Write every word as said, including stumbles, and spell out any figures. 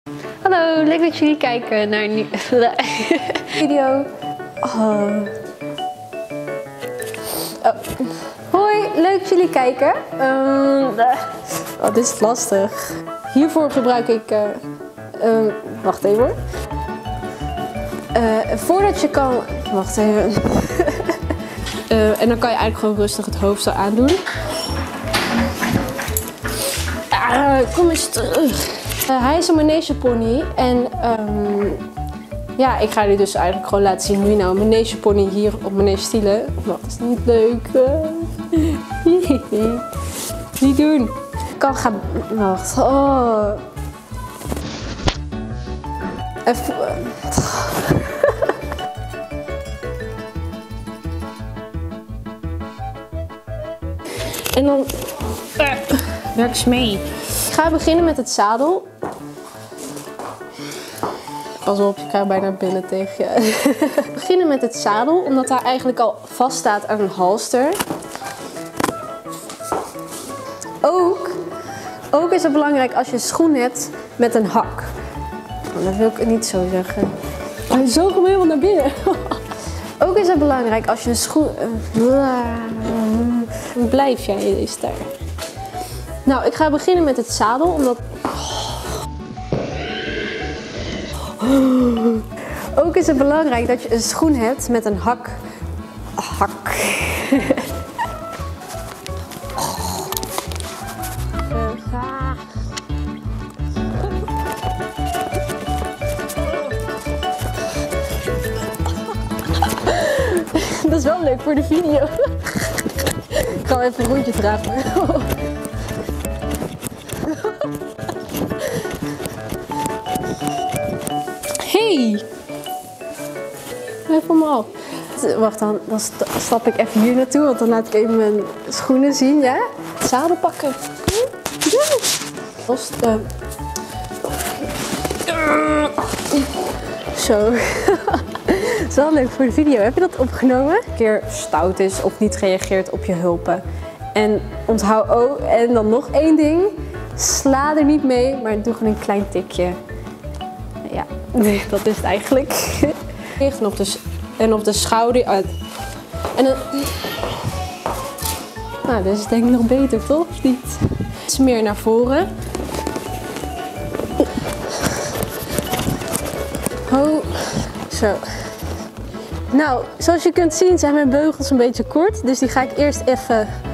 Hallo, leuk dat jullie kijken naar een nieuwe video. Oh. Oh. Hoi, leuk dat jullie kijken. Um, oh, dit is lastig. Hiervoor gebruik ik... Uh, um, wacht even hoor. Uh, voordat je kan... Wacht even. uh, en dan kan je eigenlijk gewoon rustig het hoofd zo aandoen. Ah, kom eens terug. Uh, hij is een manegepony en um, ja, ik ga jullie dus eigenlijk gewoon laten zien hoe je nou een manegepony hier op manege stielen. Dat is niet leuk. Niet doen. Ik kan gaan... Wacht. Oh. Even... En dan... Uh, werk eens mee. Ik ga beginnen met het zadel. Pas op, je krijgt bijna binnen tegen je. Beginnen met het zadel, omdat hij eigenlijk al vast staat aan een halster. Ook, ook is het belangrijk als je een schoen hebt met een hak. Oh, dat wil ik niet zo zeggen. Hij zoog hem helemaal naar binnen. Ook is het belangrijk als je een schoen... Blijf jij in deze daar. Nou, ik ga beginnen met het zadel, omdat... Ook is het belangrijk dat je een schoen hebt met een hak. Hak. Dat is wel leuk voor de video. Ik ga even een rondje dragen. Hey! Even maar op. Wacht dan, dan stap ik even hier naartoe, want dan laat ik even mijn schoenen zien, ja? Het zadel pakken. Ja. Los, uh. Zo. Dat is wel leuk voor de video. Heb je dat opgenomen? Een keer stout is of niet reageert op je hulpen. En onthoud ook, en dan nog één ding. Sla er niet mee, maar doe gewoon een klein tikje. Ja, dat is het eigenlijk. En op de, en op de schouder uit. En dan... Nou, dit is denk ik nog beter, toch? Of niet? Iets meer naar voren. Ho. Zo. Nou, zoals je kunt zien zijn mijn beugels een beetje kort. Dus die ga ik eerst even